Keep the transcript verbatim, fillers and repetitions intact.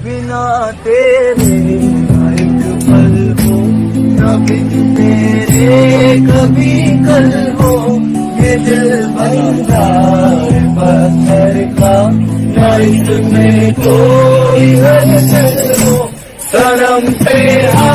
बिना तेरे ना एक पल हो, न बिन तेरे कभी कल हो। ये दिल बंदार पत्थर का, न इसमें कोई हलचल हो। सनम पे